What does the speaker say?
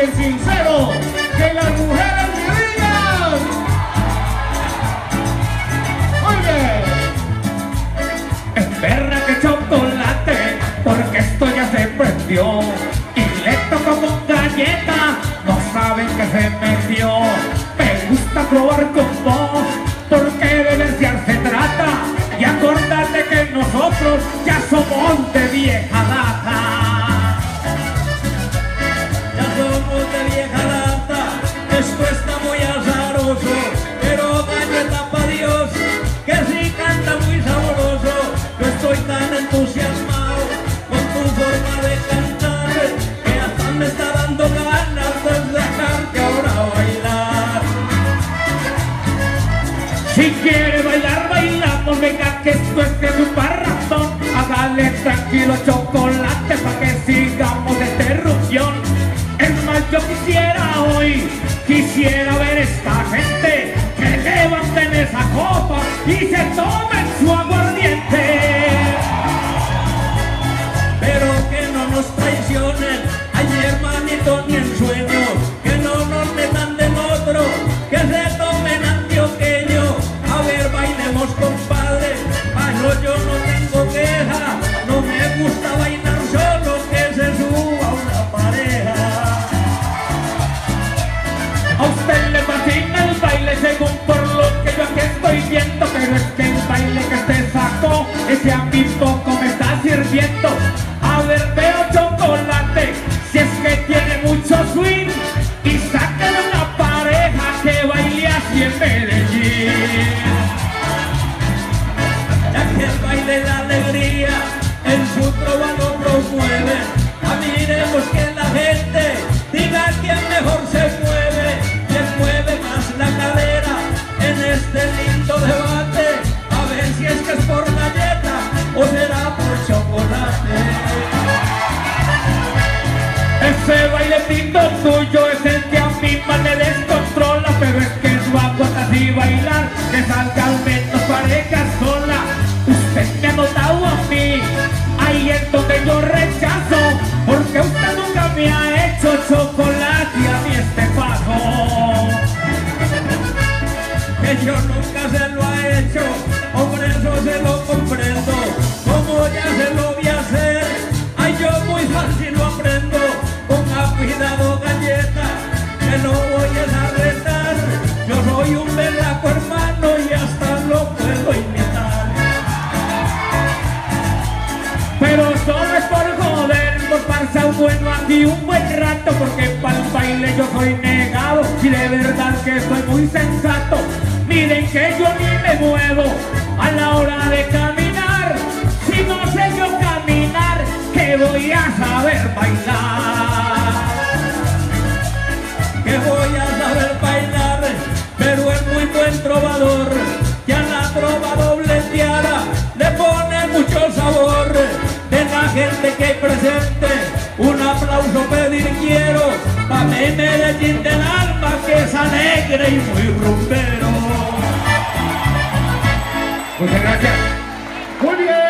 el sincero, que las mujeres brillan. Oye, Espera que chocolate, porque esto ya se prendió. Y le tocó con galleta, no saben que se metió. Me gusta probar con vos, porque de versear se trata. Y acordate que nosotros ya somos de vieja data. Ya somos de vieja data, esto está muy azaroso, pero galleta pa' Dios, que sí canta muy sabroso. Yo estoy tan entusiasmado con tu forma de cantar, que hasta me está dando ganas de dejarte ahora bailar. Si quiere bailar, bailamos, venga que esto es de un parrafón. Hágale tranquilo chocolate pa' que sigamos de esta erupción. Es más, yo quisiera ver esta gente que levanten esa copa y se tomen su aguardiente. Pero que no nos traicionen, ay hermanito, ni en sueños, que no nos metan de otro, que se tomen antioqueño. A ver, bailemos compadre, no, yo no tengo queja, no me gusta bailar solo, que se suba una pareja. A usted le fascina el baile según por lo que yo aquí estoy viendo, pero es que el baile que usted sacó, ese a mí poco me está sirviendo. A ver, veo chocolate, si es que tiene mucho swing, y sáquenle una pareja que baile así en Medellín. Ya que el baile la alegría, en su trova lo promueve. Admiremos que la gente diga quién mejor se mueve, quién mueve más la cadera en este lindo debate. A ver si es que es por galleta o será por chocolate. Ese bailecito tuyo es el que a mí más me descontrola, pero es que tú aguantas así bailar, que salga al menos pareja sola. Usted me ha notado a mí, ahí es donde yo rechazo, porque usted nunca me ha hecho chocolate y a mí este paso. Que yo nunca se lo ha hecho, hombre, eso se lo comprendo. Como ya se lo voy a hacer, ay, yo muy fácil lo aprendo. Ponga cuidado galleta, que no voy a retar. Yo soy un berraco hermano y hasta lo puedo imitar. Pero solo es por joder, por pasar bueno aquí un buen rato, porque para el baile yo soy negado y de verdad que soy muy sensato. Miren que yo ni me muevo a la hora de caminar, si no sé yo caminar, que voy a saber bailar. Que voy a saber bailar, pero es muy buen trovador, que a la trova dobleteada le pone mucho sabor. De la gente que hay presente, un aplauso pedir quiero, pa' mi Medellín del alma, que es alegre y muy rumbero. muchas gracias. Muy bien.